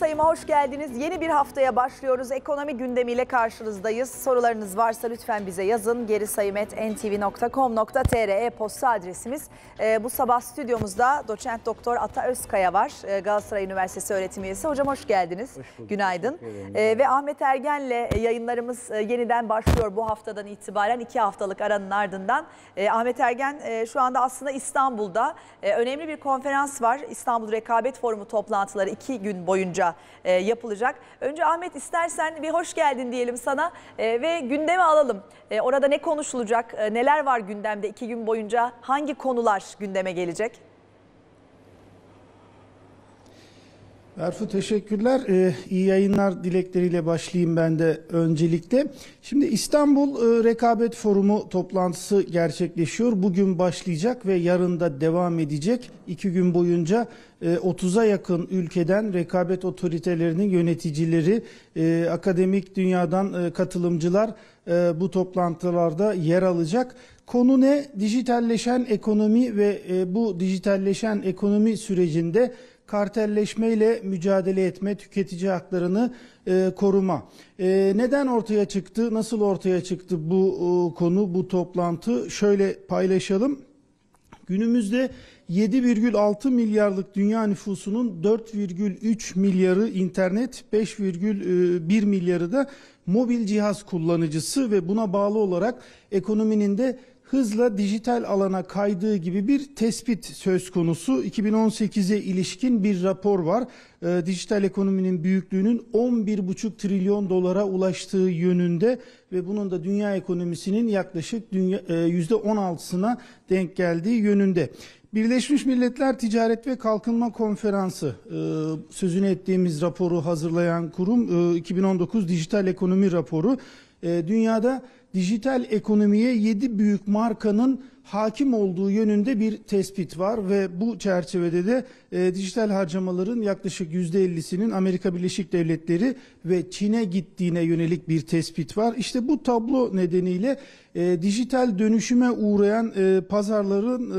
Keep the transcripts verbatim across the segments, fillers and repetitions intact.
Sayıma hoş geldiniz. Yeni bir haftaya başlıyoruz. Ekonomi gündemiyle karşınızdayız. Sorularınız varsa lütfen bize yazın. gerisayım at en ti vi nokta com nokta tr e-posta adresimiz. Ee, bu sabah stüdyomuzda doçent doktor Ata Özkaya var. Ee, Galatasaray Üniversitesi öğretim üyesi. Hocam hoş geldiniz. Hoş bulduk. Günaydın. Ee, ve Ahmet Ergen'le yayınlarımız yeniden başlıyor bu haftadan itibaren. iki haftalık aranın ardından. Ee, Ahmet Ergen e, şu anda aslında İstanbul'da. E, önemli bir konferans var. İstanbul Rekabet Forumu toplantıları iki gün boyunca e, yapılacak. Önce Ahmet, istersen bir hoş geldin diyelim sana e, ve gündeme alalım. E, orada ne konuşulacak, e, neler var gündemde iki gün boyunca, hangi konular gündeme gelecek? Erfu, teşekkürler. Ee, iyi yayınlar dilekleriyle başlayayım ben de öncelikle. Şimdi İstanbul e, Rekabet Forumu toplantısı gerçekleşiyor. Bugün başlayacak ve yarın da devam edecek. İki gün boyunca e, otuza yakın ülkeden rekabet otoritelerinin yöneticileri, e, akademik dünyadan e, katılımcılar e, bu toplantılarda yer alacak. Konu ne? Dijitalleşen ekonomi ve e, bu dijitalleşen ekonomi sürecinde kartelleşmeyle mücadele etme, tüketici haklarını e, koruma. E, neden ortaya çıktı, nasıl ortaya çıktı bu e, konu, bu toplantı? Şöyle paylaşalım. Günümüzde yedi virgül altı milyarlık dünya nüfusunun dört virgül üç milyarı internet, beş virgül bir milyarı da mobil cihaz kullanıcısı ve buna bağlı olarak ekonominin de hızla dijital alana kaydığı gibi bir tespit söz konusu. iki bin on sekize ilişkin bir rapor var. E, dijital ekonominin büyüklüğünün on bir buçuk trilyon dolara ulaştığı yönünde ve bunun da dünya ekonomisinin yaklaşık dünya, e, yüzde on altısına denk geldiği yönünde. Birleşmiş Milletler Ticaret ve Kalkınma Konferansı, e, sözünü ettiğimiz raporu hazırlayan kurum, e, iki bin on dokuz Dijital Ekonomi Raporu, e, dünyada dijital ekonomiye yedi büyük markanın hakim olduğu yönünde bir tespit var ve bu çerçevede de e, dijital harcamaların yaklaşık yüzde ellisinin Amerika Birleşik Devletleri ve Çin'e gittiğine yönelik bir tespit var. İşte bu tablo nedeniyle e, dijital dönüşüme uğrayan e, pazarların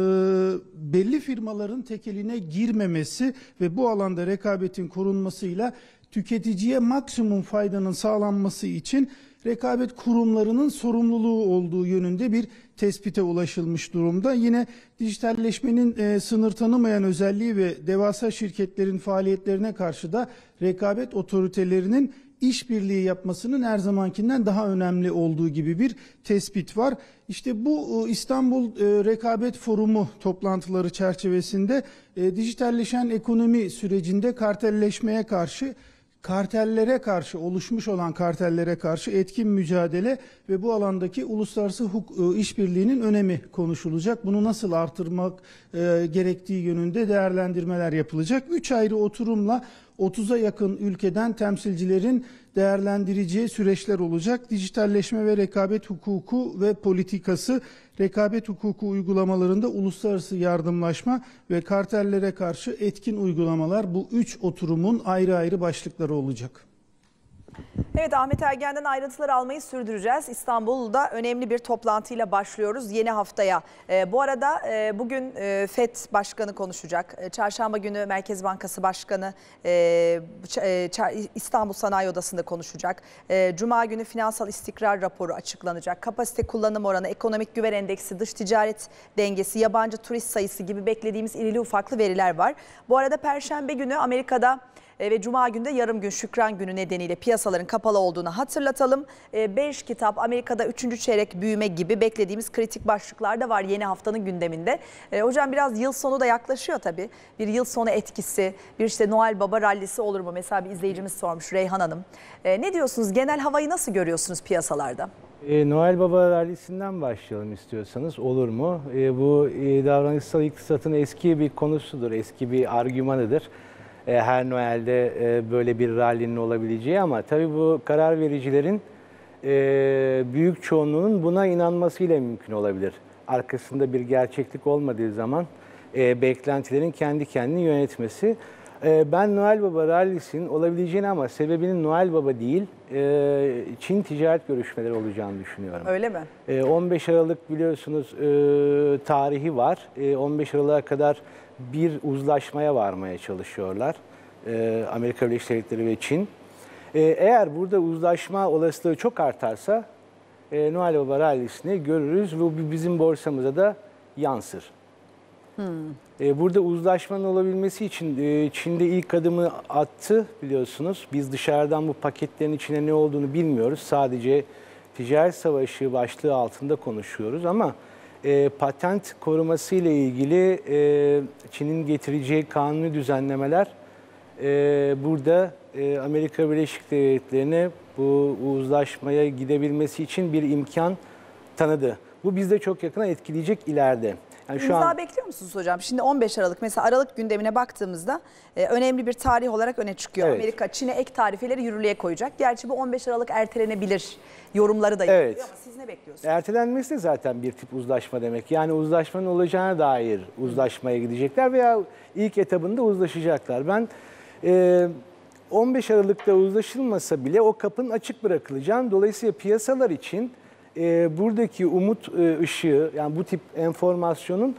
e, belli firmaların tekeline girmemesi ve bu alanda rekabetin korunmasıyla tüketiciye maksimum faydanın sağlanması için rekabet kurumlarının sorumluluğu olduğu yönünde bir tespite ulaşılmış durumda. Yine dijitalleşmenin e, sınır tanımayan özelliği ve devasa şirketlerin faaliyetlerine karşı da rekabet otoritelerinin işbirliği yapmasının her zamankinden daha önemli olduğu gibi bir tespit var. İşte bu İstanbul e, Rekabet Forumu toplantıları çerçevesinde e, dijitalleşen ekonomi sürecinde kartelleşmeye karşı, kartellere karşı, oluşmuş olan kartellere karşı etkin mücadele ve bu alandaki uluslararası hukuk işbirliğinin önemi konuşulacak. Bunu nasıl artırmak e, gerektiği yönünde değerlendirmeler yapılacak. Üç ayrı oturumla otuza yakın ülkeden temsilcilerin değerlendireceği süreçler olacak. Dijitalleşme ve rekabet hukuku ve politikası, rekabet hukuku uygulamalarında uluslararası yardımlaşma ve kartellere karşı etkin uygulamalar, bu üç oturumun ayrı ayrı başlıkları olacak. Evet, Ahmet Ergen'den ayrıntıları almayı sürdüreceğiz. İstanbul'da önemli bir toplantıyla başlıyoruz yeni haftaya. E, bu arada e, bugün e, FED Başkanı konuşacak. E, Çarşamba günü Merkez Bankası Başkanı e, e, İstanbul Sanayi Odası'nda konuşacak. E, Cuma günü finansal istikrar raporu açıklanacak. Kapasite kullanım oranı, ekonomik güven endeksi, dış ticaret dengesi, yabancı turist sayısı gibi beklediğimiz irili ufaklı veriler var. Bu arada Perşembe günü Amerika'da ve Cuma günü de yarım gün Şükran Günü nedeniyle piyasaların kapalı olduğunu hatırlatalım. Beş kitap, Amerika'da üçüncü çeyrek büyüme gibi beklediğimiz kritik başlıklar da var yeni haftanın gündeminde. Hocam biraz yıl sonu da yaklaşıyor tabii. Bir yıl sonu etkisi, bir işte Noel Baba rallisi olur mu? Mesela bir izleyicimiz sormuş, Reyhan Hanım. Ne diyorsunuz? Genel havayı nasıl görüyorsunuz piyasalarda? E, Noel Baba rallisinden başlayalım istiyorsanız, olur mu? E, bu e, davranışsal iktisatın eski bir konusudur, eski bir argümanıdır. Her Noel'de böyle bir rallinin olabileceği, ama tabii bu karar vericilerin büyük çoğunluğunun buna inanmasıyla mümkün olabilir. Arkasında bir gerçeklik olmadığı zaman beklentilerin kendi kendini yönetmesi. Ben Noel Baba rallisinin olabileceğini, ama sebebinin Noel Baba değil, Çin ticaret görüşmeleri olacağını düşünüyorum. Öyle mi? on beş Aralık biliyorsunuz tarihi var. on beş Aralık'a kadar bir uzlaşmaya varmaya çalışıyorlar. e, Amerika Birleşik Devletleri ve Çin. E, eğer burada uzlaşma olasılığı çok artarsa e, Noel Baba rallisini görürüz ve bu bizim borsamıza da yansır. Hmm. E, burada uzlaşmanın olabilmesi için e, Çin'de ilk adımı attı biliyorsunuz. Biz dışarıdan bu paketlerin içine ne olduğunu bilmiyoruz. Sadece ticaret savaşı başlığı altında konuşuyoruz ama e, patent koruması ile ilgili e, Çin'in getireceği kanuni düzenlemeler e, burada e, Amerika Birleşik Devletleri'ne bu uzlaşmaya gidebilmesi için bir imkan tanıdı. Bu bizde çok yakına etkileyecek ileride. Yani şu İmza an bekliyor musunuz hocam? Şimdi on beş Aralık mesela Aralık gündemine baktığımızda e, önemli bir tarih olarak öne çıkıyor. Evet. Amerika Çin'e ek tarifeleri yürürlüğe koyacak. Gerçi bu on beş Aralık ertelenebilir yorumları da Evet. yapılıyor ama siz ne bekliyorsunuz? ertelenmesi de zaten bir tip uzlaşma demek. Yani uzlaşmanın olacağına dair uzlaşmaya gidecekler veya ilk etabında uzlaşacaklar. Ben e, on beş Aralık'ta uzlaşılmasa bile o kapının açık bırakılacağını, dolayısıyla piyasalar için e, buradaki umut e, ışığı, yani bu tip enformasyonun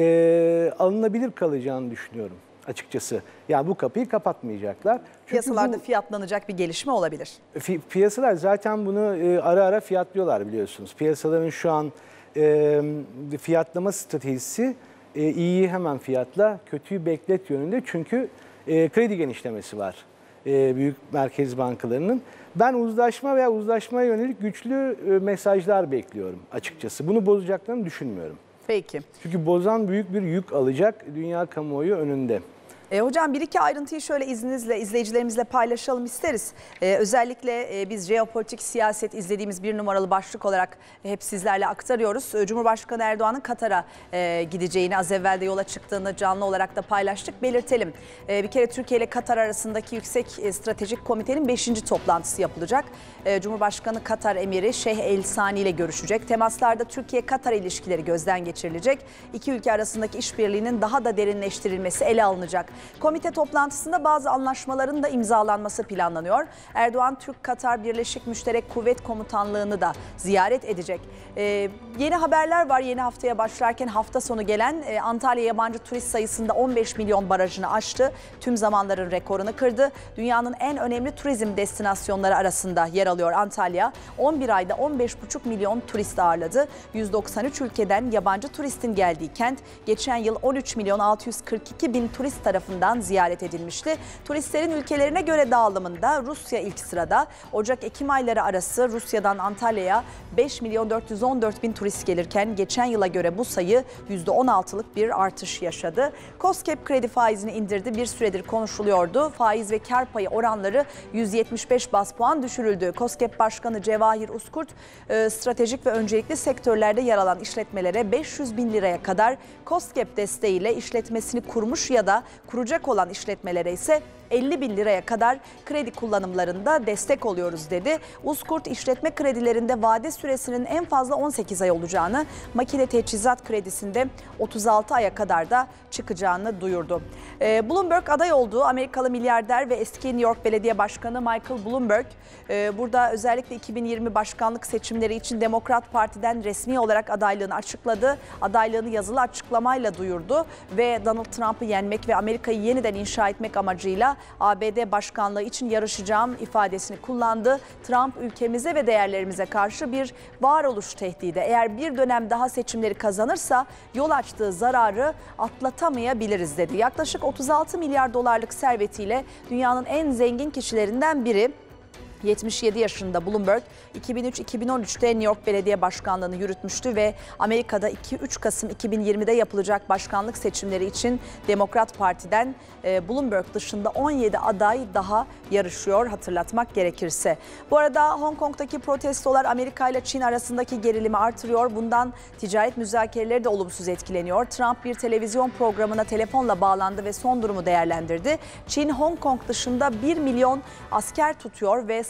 e, alınabilir kalacağını düşünüyorum açıkçası. Yani bu kapıyı kapatmayacaklar. Çünkü Piyasalarda bu, fiyatlanacak bir gelişme olabilir. fi, piyasalar zaten bunu e, ara ara fiyatlıyorlar biliyorsunuz. Piyasaların şu an e, fiyatlama stratejisi e, iyiyi hemen fiyatla, kötüyü beklet yönünde. Çünkü e, kredi genişlemesi var e, büyük merkez bankalarının. Ben uzlaşma veya uzlaşmaya yönelik güçlü e, mesajlar bekliyorum açıkçası. Bunu bozacaklarını düşünmüyorum. Peki. Çünkü bozan büyük bir yük alacak dünya kamuoyu önünde. E, hocam bir iki ayrıntıyı şöyle izninizle izleyicilerimizle paylaşalım isteriz. E, özellikle e, biz jeopolitik siyaset izlediğimiz bir numaralı başlık olarak hep sizlerle aktarıyoruz. E, Cumhurbaşkanı Erdoğan'ın Katar'a e, gideceğini az evvel de yola çıktığını canlı olarak da paylaştık. Belirtelim. E, bir kere Türkiye ile Katar arasındaki Yüksek e, Stratejik Komitenin beşinci toplantısı yapılacak. E, Cumhurbaşkanı Katar Emiri Şeyh El Sani ile görüşecek. Temaslarda Türkiye-Katar ilişkileri gözden geçirilecek. İki ülke arasındaki işbirliğinin daha da derinleştirilmesi ele alınacak. Komite toplantısında bazı anlaşmaların da imzalanması planlanıyor. Erdoğan, Türk-Katar Birleşik Müşterek Kuvvet Komutanlığı'nı da ziyaret edecek. Ee, yeni haberler var. Yeni haftaya başlarken hafta sonu gelen e, Antalya yabancı turist sayısında on beş milyon barajını aştı. Tüm zamanların rekorunu kırdı. Dünyanın en önemli turizm destinasyonları arasında yer alıyor Antalya. on bir ayda on beş buçuk milyon turist ağırladı. yüz doksan üç ülkeden yabancı turistin geldiği kent geçen yıl on üç milyon altı yüz kırk iki bin turist tarafından ziyaret edilmişti. Turistlerin ülkelerine göre dağılımında Rusya ilk sırada. Ocak-Ekim ayları arası Rusya'dan Antalya'ya beş milyon dört yüz on dört bin turist gelirken geçen yıla göre bu sayı yüzde on altılık bir artış yaşadı. KOSGEB kredi faizini indirdi. Bir süredir konuşuluyordu. Faiz ve kar payı oranları yüz yetmiş beş baz puan düşürüldü. KOSGEB Başkanı Cevahir Uskurt, stratejik ve öncelikli sektörlerde yer alan işletmelere beş yüz bin liraya kadar KOSGEB desteğiyle işletmesini kurmuş ya da kuracak olan işletmelere ise elli bin liraya kadar kredi kullanımlarında destek oluyoruz dedi. Uskurt işletme kredilerinde vade süresinin en fazla on sekiz ay olacağını, makine teçhizat kredisinde otuz altı aya kadar da çıkacağını duyurdu. Ee, Bloomberg aday olduğu Amerikalı milyarder ve eski New York Belediye Başkanı Michael Bloomberg e, burada özellikle iki bin yirmi başkanlık seçimleri için Demokrat Parti'den resmi olarak adaylığını açıkladı. Adaylığını yazılı açıklamayla duyurdu ve Donald Trump'ı yenmek ve Amerika'yı yeniden inşa etmek amacıyla A B D başkanlığı için yarışacağım ifadesini kullandı. Trump ülkemize ve değerlerimize karşı bir varoluş tehdidi. Eğer bir dönem daha seçimleri kazanırsa yol açtığı zararı atlatamayabiliriz dedi. Yaklaşık otuz altı milyar dolarlık servetiyle dünyanın en zengin kişilerinden biri. yetmiş yedi yaşında Bloomberg iki bin üç iki bin on üçte New York Belediye Başkanlığı'nı yürütmüştü ve Amerika'da iki üç Kasım iki bin yirmide yapılacak başkanlık seçimleri için Demokrat Parti'den Bloomberg dışında on yedi aday daha yarışıyor hatırlatmak gerekirse. Bu arada Hong Kong'daki protestolar Amerika ile Çin arasındaki gerilimi artırıyor. Bundan ticaret müzakereleri de olumsuz etkileniyor. Trump bir televizyon programına telefonla bağlandı ve son durumu değerlendirdi. Çin Hong Kong dışında bir milyon asker tutuyor ve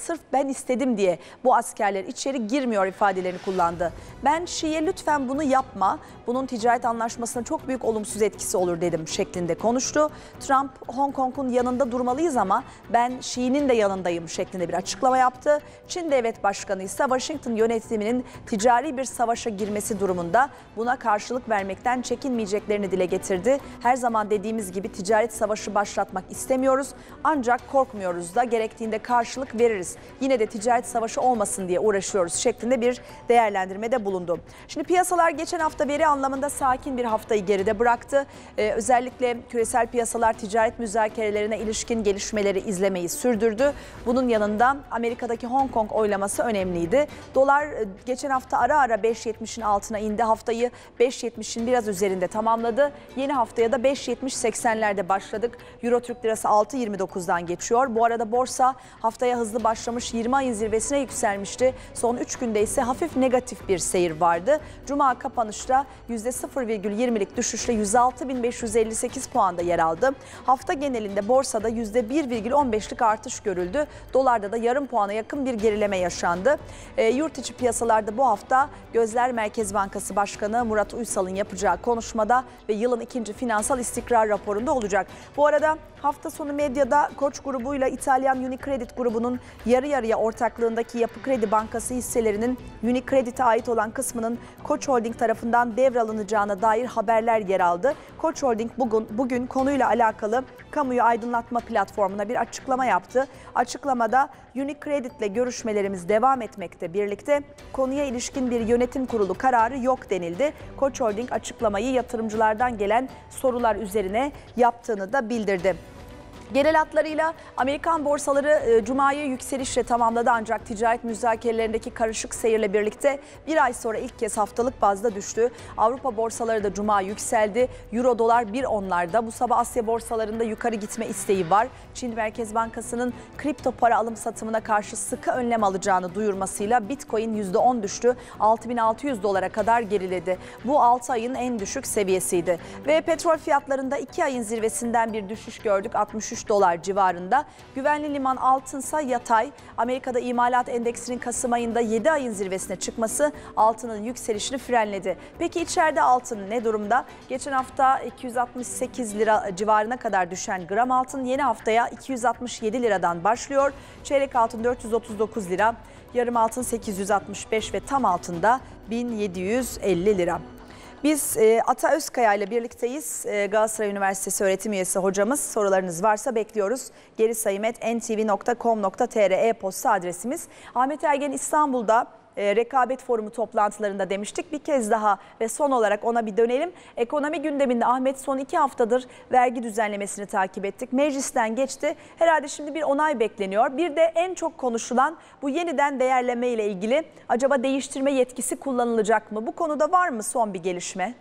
sırf ben istedim diye bu askerler içeri girmiyor ifadelerini kullandı. Ben Şii'ye lütfen bunu yapma, bunun ticaret anlaşmasına çok büyük olumsuz etkisi olur dedim şeklinde konuştu. Trump, Hong Kong'un yanında durmalıyız ama ben Şii'nin de yanındayım şeklinde bir açıklama yaptı. Çin Devlet Başkanı ise Washington yönetiminin ticari bir savaşa girmesi durumunda buna karşılık vermekten çekinmeyeceklerini dile getirdi. Her zaman dediğimiz gibi ticaret savaşı başlatmak istemiyoruz ancak korkmuyoruz da gerektiğinde karşılık veririz. Yine de ticaret savaşı olmasın diye uğraşıyoruz şeklinde bir değerlendirmede bulundu. Şimdi piyasalar geçen hafta veri anlamında sakin bir haftayı geride bıraktı. Ee, özellikle küresel piyasalar ticaret müzakerelerine ilişkin gelişmeleri izlemeyi sürdürdü. Bunun yanında Amerika'daki Hong Kong oylaması önemliydi. Dolar geçen hafta ara ara beş yetmişin altına indi. Haftayı beş yetmişin biraz üzerinde tamamladı. Yeni haftaya da beş yetmiş seksenlerde başladık. Euro Türk Lirası altı yirmi dokuzdan geçiyor. Bu arada borsa haftaya hızlı başlamış, yirmi ayın zirvesine yükselmişti. Son üç günde ise hafif negatif bir seyir vardı. Cuma kapanışta yüzde sıfır virgül yirmilik düşüşle yüz altı bin beş yüz elli sekiz puanda yer aldı. Hafta genelinde borsada yüzde bir virgül on beşlik artış görüldü. Dolarda da yarım puana yakın bir gerileme yaşandı. E, yurt içi piyasalarda bu hafta gözler Merkez Bankası Başkanı Murat Uysal'ın yapacağı konuşmada ve yılın ikinci finansal istikrar raporunda olacak. Bu arada hafta sonu medyada Koç grubuyla İtalyan Unicredit grubunun yarı yarıya ortaklığındaki Yapı Kredi Bankası hisselerinin Unicredit'e ait olan kısmının Koç Holding tarafından devralınacağına dair haberler yer aldı. Koç Holding bugün, bugün konuyla alakalı kamuyu aydınlatma platformuna bir açıklama yaptı. Açıklamada Unicredit'le görüşmelerimiz devam etmekte birlikte konuya ilişkin bir yönetim kurulu kararı yok denildi. Koç Holding açıklamayı yatırımcılardan gelen sorular üzerine yaptığını da bildirdi. Genel hatlarıyla Amerikan borsaları e, Cuma'yı yükselişle tamamladı ancak ticaret müzakerelerindeki karışık seyirle birlikte bir ay sonra ilk kez haftalık bazda düştü. Avrupa borsaları da Cuma yükseldi. Euro dolar bir onlarda. Bu sabah Asya borsalarında yukarı gitme isteği var. Çin Merkez Bankası'nın kripto para alım satımına karşı sıkı önlem alacağını duyurmasıyla Bitcoin yüzde on düştü. altı bin altı yüz dolara kadar geriledi. Bu altı ayın en düşük seviyesiydi. Ve petrol fiyatlarında iki ayın zirvesinden bir düşüş gördük. altmış üç dolar civarında. Güvenli liman altınsa yatay. Amerika'da imalat endeksinin Kasım ayında yedi ayın zirvesine çıkması altının yükselişini frenledi. Peki içeride altın ne durumda? Geçen hafta iki yüz altmış sekiz lira civarına kadar düşen gram altın yeni haftaya iki yüz altmış yedi liradan başlıyor. Çeyrek altın dört yüz otuz dokuz lira, yarım altın sekiz yüz altmış beş ve tam altında bin yedi yüz elli lira. Biz e, Ata Özkaya ile birlikteyiz. E, Galatasaray Üniversitesi öğretim üyesi hocamız. Sorularınız varsa bekliyoruz. gerisayım et en ti vi nokta com nokta tr e-posta adresimiz. Ahmet Ergen İstanbul'da e, Rekabet Forumu toplantılarında demiştik. Bir kez daha ve son olarak ona bir dönelim. Ekonomi gündeminde Ahmet son iki haftadır vergi düzenlemesini takip ettik. Meclisten geçti. Herhalde şimdi bir onay bekleniyor. Bir de en çok konuşulan bu yeniden değerleme ile ilgili acaba değiştirme yetkisi kullanılacak mı? Bu konuda var mı son bir gelişme?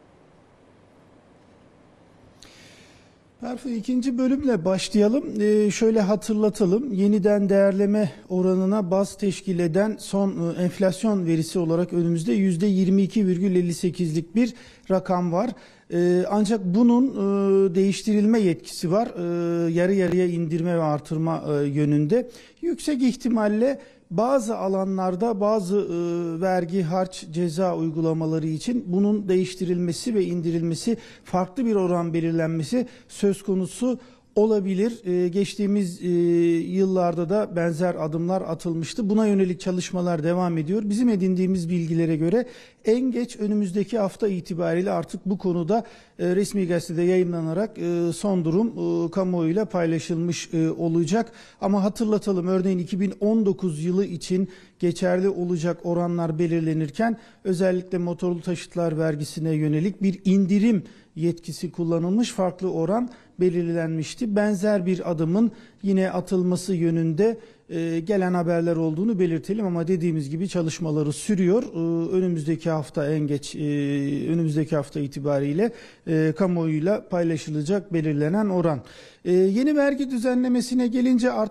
Berfu, ikinci bölümle başlayalım. Ee, şöyle hatırlatalım. Yeniden değerleme oranına baz teşkil eden son e, enflasyon verisi olarak önümüzde yüzde yirmi iki virgül elli sekizlik bir rakam var. Ee, ancak bunun e, değiştirilme yetkisi var. E, yarı yarıya indirme ve artırma e, yönünde. Yüksek ihtimalle bazı alanlarda bazı e, vergi, harç, ceza uygulamaları için bunun değiştirilmesi ve indirilmesi, farklı bir oran belirlenmesi söz konusu olabilir. Ee, geçtiğimiz e, yıllarda da benzer adımlar atılmıştı. Buna yönelik çalışmalar devam ediyor. Bizim edindiğimiz bilgilere göre en geç önümüzdeki hafta itibariyle artık bu konuda e, resmi gazetede yayınlanarak e, son durum e, kamuoyuyla paylaşılmış e, olacak. Ama hatırlatalım, örneğin iki bin on dokuz yılı için geçerli olacak oranlar belirlenirken özellikle motorlu taşıtlar vergisine yönelik bir indirim yetkisi kullanılmış, farklı oran belirlenmişti. Benzer bir adımın yine atılması yönünde e, gelen haberler olduğunu belirtelim ama dediğimiz gibi çalışmaları sürüyor. E, önümüzdeki hafta en geç e, önümüzdeki hafta itibariyle e, kamuoyuyla paylaşılacak belirlenen oran. E, yeni vergi düzenlemesine gelince artık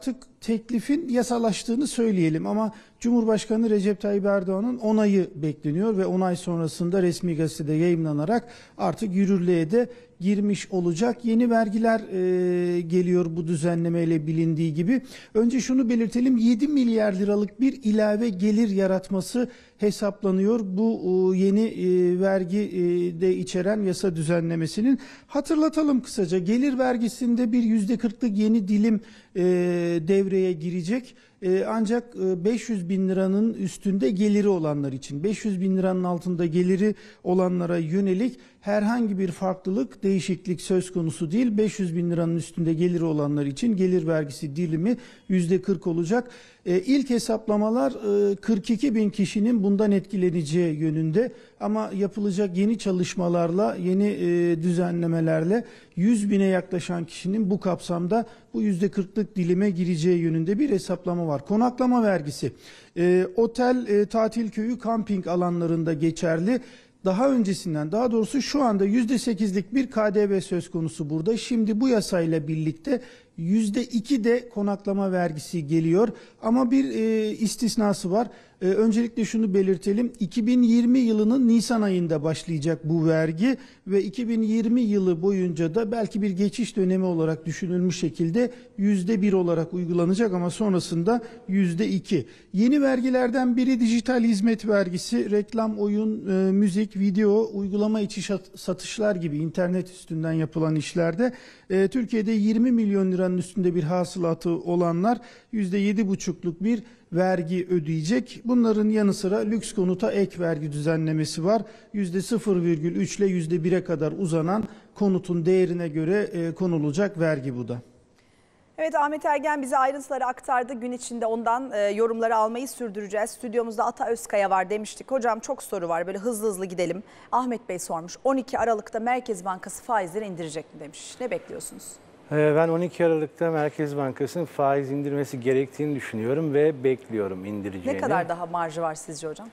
teklifin yasalaştığını söyleyelim ama Cumhurbaşkanı Recep Tayyip Erdoğan'ın onayı bekleniyor ve onay sonrasında resmi gazetede yayımlanarak artık yürürlüğe de girmiş olacak. Yeni vergiler e, geliyor bu düzenlemeyle bilindiği gibi. Önce şunu belirtelim, yedi milyar liralık bir ilave gelir yaratması hesaplanıyor bu e, yeni e, vergi e, de içeren yasa düzenlemesinin. Hatırlatalım kısaca, gelir vergisinde bir yüzde kırklık yeni dilim e, devreye girecek. E, ancak e, beş yüz bin liranın üstünde geliri olanlar için, beş yüz bin liranın altında geliri olanlara yönelik herhangi bir farklılık, değişiklik söz konusu değil. beş yüz bin liranın üstünde geliri olanlar için gelir vergisi dilimi yüzde kırk olacak. E, ilk hesaplamalar e, kırk iki bin kişinin bundan etkileneceği yönünde ama yapılacak yeni çalışmalarla, yeni e, düzenlemelerle yüz bine yaklaşan kişinin bu kapsamda bu yüzde kırklık dilime gireceği yönünde bir hesaplama var. Konaklama vergisi, e, otel, e, tatil köyü, kamping alanlarında geçerli. Daha öncesinden, daha doğrusu şu anda yüzde sekizlik bir K D V söz konusu burada. Şimdi bu yasayla birlikte yüzde iki de konaklama vergisi geliyor. Ama bir e, istisnası var. E, öncelikle şunu belirtelim. iki bin yirmi yılının Nisan ayında başlayacak bu vergi ve iki bin yirmi yılı boyunca da belki bir geçiş dönemi olarak düşünülmüş şekilde yüzde bir olarak uygulanacak ama sonrasında yüzde iki. Yeni vergilerden biri dijital hizmet vergisi. Reklam, oyun, e, müzik, video, uygulama içi satışlar gibi internet üstünden yapılan işlerde e, Türkiye'de yirmi milyon liranın üstünde bir hasılatı olanlar yüzde yedi buçukluk bir vergi ödeyecek. Bunların yanı sıra lüks konuta ek vergi düzenlemesi var. yüzde sıfır virgül üç ile yüzde bire kadar uzanan konutun değerine göre e, konulacak vergi bu da. Evet, Ahmet Ergen bize ayrıntıları aktardı. Gün içinde ondan e, yorumları almayı sürdüreceğiz. Stüdyomuzda Ata Özkaya var demiştik. Hocam çok soru var, böyle hızlı hızlı gidelim. Ahmet Bey sormuş, on iki Aralık'ta Merkez Bankası faizleri indirecek mi demiş. Ne bekliyorsunuz? Ben on iki Aralık'ta Merkez Bankası'nın faiz indirmesi gerektiğini düşünüyorum ve bekliyorum indireceğini. Ne kadar daha marjı var sizce hocam?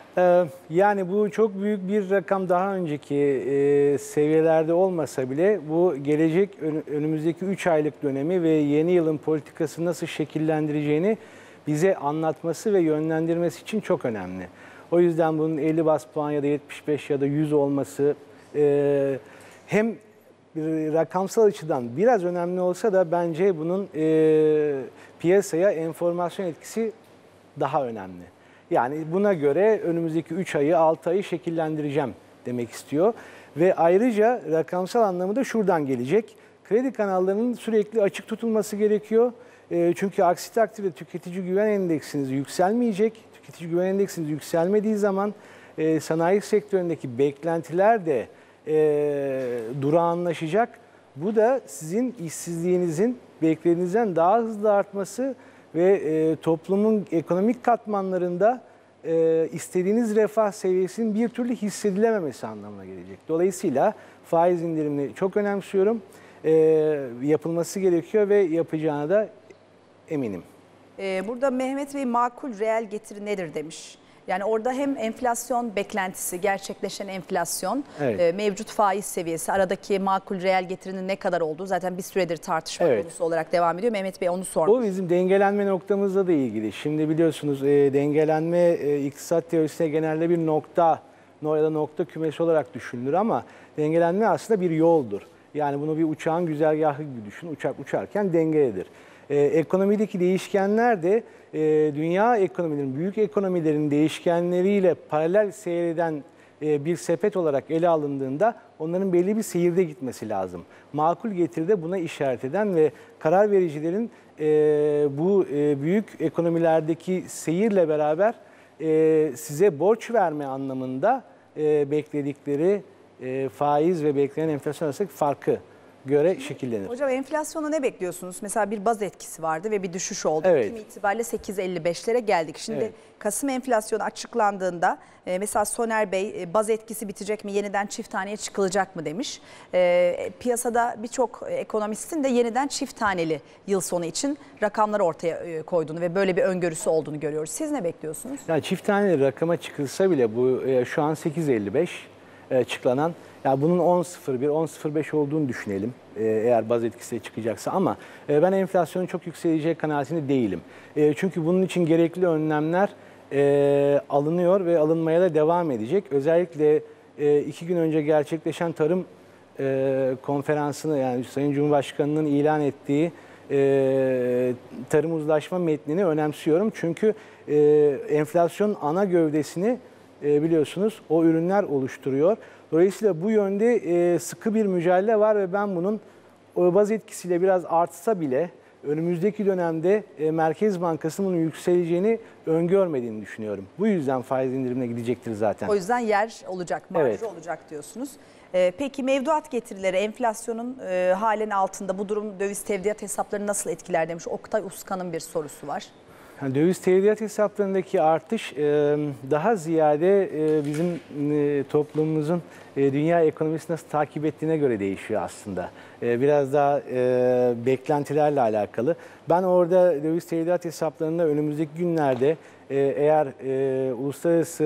Yani bu çok büyük bir rakam, daha önceki e, seviyelerde olmasa bile bu gelecek önümüzdeki üç aylık dönemi ve yeni yılın politikası nasıl şekillendireceğini bize anlatması ve yönlendirmesi için çok önemli. O yüzden bunun elli bas puan ya da yetmiş beş ya da yüz olması e, hem rakamsal açıdan biraz önemli olsa da bence bunun e, piyasaya enformasyon etkisi daha önemli. Yani buna göre önümüzdeki üç ayı, altı ayı şekillendireceğim demek istiyor. Ve ayrıca rakamsal anlamı da şuradan gelecek. Kredi kanallarının sürekli açık tutulması gerekiyor. E, çünkü aksi takdirde tüketici güven endeksiniz yükselmeyecek. Tüketici güven endeksiniz yükselmediği zaman e, sanayi sektöründeki beklentiler de e, durağanlaşacak. Bu da sizin işsizliğinizin beklediğinizden daha hızlı artması ve e, toplumun ekonomik katmanlarında e, istediğiniz refah seviyesinin bir türlü hissedilememesi anlamına gelecek. Dolayısıyla faiz indirimini çok önemsiyorum. E, yapılması gerekiyor ve yapacağına da eminim. Ee, burada Mehmet Bey makul reel getiri nedir demiş. Yani orada hem enflasyon beklentisi, gerçekleşen enflasyon, evet. e, mevcut faiz seviyesi, aradaki makul reel getirinin ne kadar olduğu zaten bir süredir tartışma evet. konusu olarak devam ediyor. Mehmet Bey onu sormuş. O bizim dengelenme noktamızla da ilgili. Şimdi biliyorsunuz e, dengelenme e, iktisat teorisine genelde bir nokta ya da nokta kümesi olarak düşünülür ama dengelenme aslında bir yoldur. Yani bunu bir uçağın güzergahı gibi düşün. Uçak uçarken dengededir. Ee, ekonomideki değişkenler de e, dünya ekonomilerinin, büyük ekonomilerin değişkenleriyle paralel seyreden e, bir sepet olarak ele alındığında onların belli bir seyirde gitmesi lazım. Makul getiride buna işaret eden ve karar vericilerin e, bu e, büyük ekonomilerdeki seyirle beraber e, size borç verme anlamında e, bekledikleri e, faiz ve beklenen enflasyon arasındaki farkı göre şekillenir. Hocam enflasyona ne bekliyorsunuz? Mesela bir baz etkisi vardı ve bir düşüş oldu. Evet. Kimi itibariyle sekiz elli beşlere geldik. Şimdi evet. Kasım enflasyonu açıklandığında e, mesela Soner Bey e, baz etkisi bitecek mi, yeniden çift taneye çıkılacak mı demiş. E, piyasada birçok ekonomistin de yeniden çift taneli yıl sonu için rakamları ortaya e, koyduğunu ve böyle bir öngörüsü olduğunu görüyoruz. Siz ne bekliyorsunuz? Yani çift taneli rakama çıkılsa bile bu e, şu an sekiz elli beş e, açıklanan Yani bunun on nokta sıfır bir, on nokta sıfır beş olduğunu düşünelim e, eğer baz etkisi çıkacaksa ama e, ben enflasyonun çok yükseleceği kanaatinde değilim. E, çünkü bunun için gerekli önlemler e, alınıyor ve alınmaya da devam edecek. Özellikle e, iki gün önce gerçekleşen tarım e, konferansını, yani Sayın Cumhurbaşkanı'nın ilan ettiği e, tarım uzlaşma metnini önemsiyorum. Çünkü e, enflasyonun ana gövdesini e, biliyorsunuz o ürünler oluşturuyor. Dolayısıyla bu yönde e, sıkı bir mücadele var ve ben bunun o baz etkisiyle biraz artsa bile önümüzdeki dönemde e, Merkez Bankası'nın bunun yükseleceğini öngörmediğini düşünüyorum. Bu yüzden faiz indirimine gidecektir zaten. O yüzden yer olacak, marjı Evet. olacak diyorsunuz. Ee, peki mevduat getirileri enflasyonun e, halen altında, bu durum döviz tevdiat hesaplarını nasıl etkiler demiş Oktay Uskan'ın bir sorusu var. Yani döviz tevdiat hesaplarındaki artış e, daha ziyade e, bizim e, toplumumuzun e, dünya ekonomisini nasıl takip ettiğine göre değişiyor aslında. E, biraz daha e, beklentilerle alakalı. Ben orada döviz tevdiat hesaplarında önümüzdeki günlerde e, eğer e, uluslararası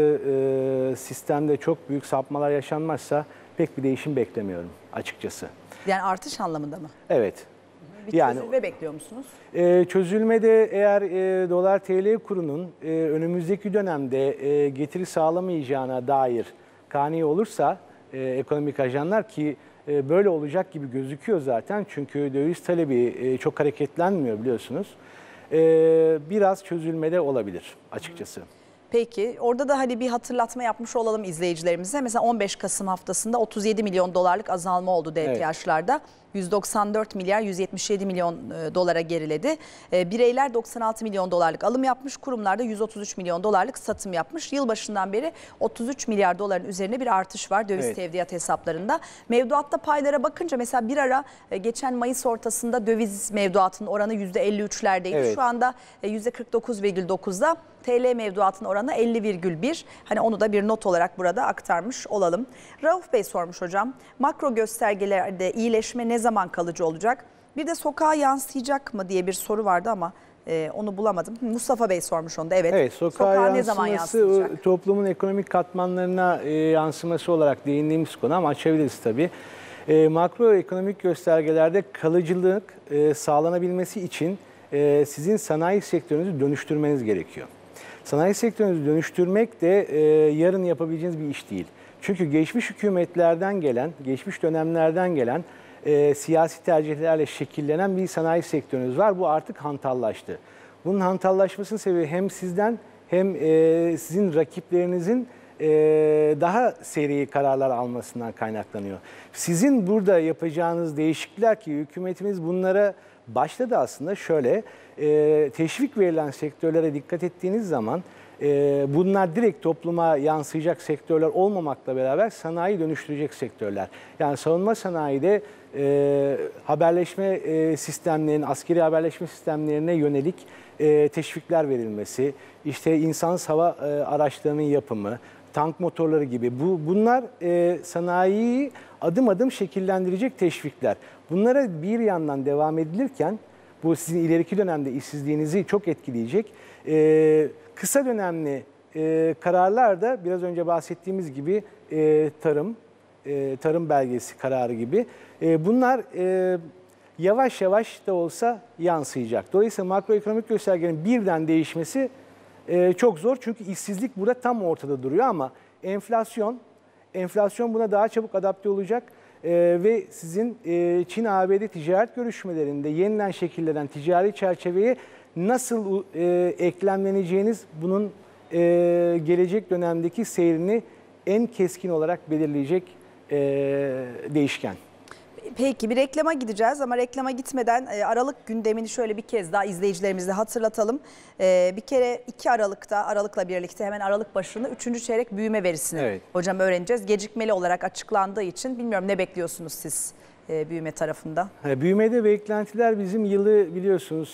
e, sistemde çok büyük sapmalar yaşanmazsa pek bir değişim beklemiyorum açıkçası. Yani artış anlamında mı? Evet. Bir Yani çözülme bekliyor musunuz? Ee, çözülmede eğer e, dolar T L kurunun e, önümüzdeki dönemde e, getiri sağlamayacağına dair kani olursa e, ekonomik ajanlar ki e, böyle olacak gibi gözüküyor zaten. Çünkü döviz talebi e, çok hareketlenmiyor biliyorsunuz. E, biraz çözülmede olabilir açıkçası. Peki orada da hani bir hatırlatma yapmış olalım izleyicilerimize. Mesela on beş Kasım haftasında otuz yedi milyon dolarlık azalma oldu D T H'larda. yüz doksan dört milyar yüz yetmiş yedi milyon dolara geriledi. Bireyler doksan altı milyon dolarlık alım yapmış, kurumlarda yüz otuz üç milyon dolarlık satım yapmış. Yılbaşından beri otuz üç milyar doların üzerine bir artış var döviz evet. tevdiat hesaplarında. Mevduatta paylara bakınca mesela bir ara geçen Mayıs ortasında döviz mevduatının oranı yüzde elli üçlerdeydi. Evet. Şu anda yüzde kırk dokuz virgül dokuzda. T L mevduatının oranı elli virgül bir. Hani onu da bir not olarak burada aktarmış olalım. Rauf Bey sormuş hocam. Makro göstergelerde iyileşme ne zaman kalıcı olacak? Bir de sokağa yansıyacak mı diye bir soru vardı ama e, onu bulamadım. Mustafa Bey sormuş onu da. Evet. Evet, sokağa, sokağa ne zaman yansıyacak? Toplumun ekonomik katmanlarına e, yansıması olarak değindiğimiz konu ama açabiliriz tabii. E, makro ekonomik göstergelerde kalıcılık e, sağlanabilmesi için e, sizin sanayi sektörünüzü dönüştürmeniz gerekiyor. Sanayi sektörünüzü dönüştürmek de e, yarın yapabileceğiniz bir iş değil. Çünkü geçmiş hükümetlerden gelen, geçmiş dönemlerden gelen e, siyasi tercihlerle şekillenen bir sanayi sektörünüz var. Bu artık hantallaştı. Bunun hantallaşmasının sebebi hem sizden hem e, sizin rakiplerinizin e, daha seri kararlar almasından kaynaklanıyor. Sizin burada yapacağınız değişiklikler ki hükümetimiz bunlara başladı aslında şöyle, e, teşvik verilen sektörlere dikkat ettiğiniz zaman e, bunlar direkt topluma yansıyacak sektörler olmamakla beraber sanayi dönüştürecek sektörler. Yani savunma sanayide e, haberleşme e, sistemlerinin, askeri haberleşme sistemlerine yönelik e, teşvikler verilmesi, işte insansız hava e, araçlarının yapımı, tank motorları gibi bu bunlar e, sanayiyi adım adım şekillendirecek teşvikler. Bunlara bir yandan devam edilirken bu sizin ileriki dönemde işsizliğinizi çok etkileyecek. E, kısa dönemli e, kararlar da biraz önce bahsettiğimiz gibi e, tarım, e, tarım belgesi kararı gibi e, bunlar e, yavaş yavaş da olsa yansıyacak. Dolayısıyla makroekonomik göstergenin birden değişmesi e, çok zor çünkü işsizlik burada tam ortada duruyor ama enflasyon, enflasyon buna daha çabuk adapte olacak. Ee, ve sizin e, Çin-A B D ticaret görüşmelerinde yeniden şekillenen ticari çerçeveye nasıl e, eklemleneceğiniz bunun e, gelecek dönemdeki seyrini en keskin olarak belirleyecek e, değişken. Peki bir reklama gideceğiz ama reklama gitmeden Aralık gündemini şöyle bir kez daha izleyicilerimizle hatırlatalım. Bir kere iki Aralık'ta Aralık'la birlikte hemen Aralık başında üçüncü çeyrek büyüme verisini evet. hocam öğreneceğiz. Gecikmeli olarak açıklandığı için bilmiyorum ne bekliyorsunuz siz büyüme tarafında? Büyümede beklentiler bizim yılı biliyorsunuz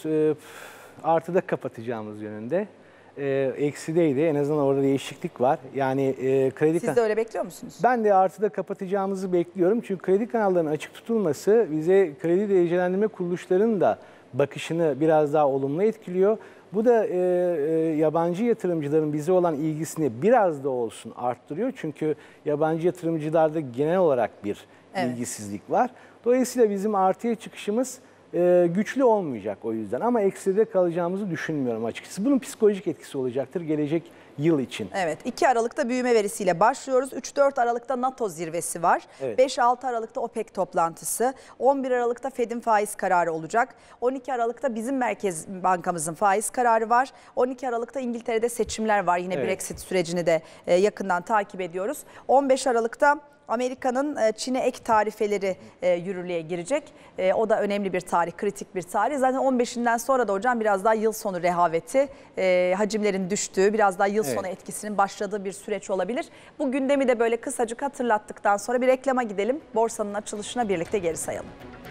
artıda kapatacağımız yönünde. E, eksideydi. En azından orada değişiklik var. Yani e, kredi Siz de öyle bekliyor musunuz? Ben de artıda kapatacağımızı bekliyorum. Çünkü kredi kanallarının açık tutulması bize kredi derecelendirme kuruluşlarının da bakışını biraz daha olumlu etkiliyor. Bu da e, e, yabancı yatırımcıların bize olan ilgisini biraz da olsun arttırıyor. Çünkü yabancı yatırımcılarda genel olarak bir Evet. ilgisizlik var. Dolayısıyla bizim artıya çıkışımız e, güçlü olmayacak o yüzden. Ama ekside kalacağımızı düşünmüyorum açıkçası. Bunun psikolojik etkisi olacaktır gelecek yıl için. Evet, iki Aralık'ta büyüme verisiyle başlıyoruz. üç dört Aralık'ta NATO zirvesi var. Evet. beş altı Aralık'ta OPEC toplantısı. on bir Aralık'ta Fed'in faiz kararı olacak. on iki Aralık'ta bizim Merkez Bankamızın faiz kararı var. on iki Aralık'ta İngiltere'de seçimler var. Yine Evet. Brexit sürecini de e, yakından takip ediyoruz. on beş Aralık'ta Amerika'nın e, Çin'e ek tarifeleri e, yürürlüğe girecek. E, o da önemli bir tarih, kritik bir tarih. Zaten on beşinden sonra da hocam biraz daha yıl sonu rehaveti, e, hacimlerin düştüğü, biraz daha yıl Evet. sonu etkisinin başladığı bir süreç olabilir. Bu gündemi de böyle kısacık hatırlattıktan sonra bir reklama gidelim. Borsanın açılışına birlikte geri sayalım.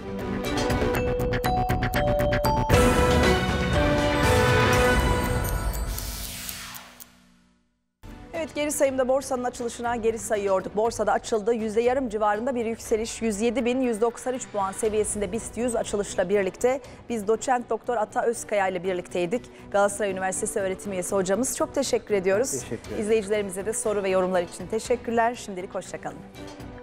Evet, geri sayımda borsanın açılışına geri sayıyorduk. Borsada açıldı. Yüzde yarım civarında bir yükseliş. yüz yedi bin yüz doksan üç puan seviyesinde BIST yüz açılışla birlikte. Biz doçent doktor Ata Özkaya ile birlikteydik. Galatasaray Üniversitesi öğretim üyesi hocamız. Çok teşekkür ediyoruz. Teşekkür ederim. İzleyicilerimize de soru ve yorumlar için teşekkürler. Şimdilik hoşça kalın.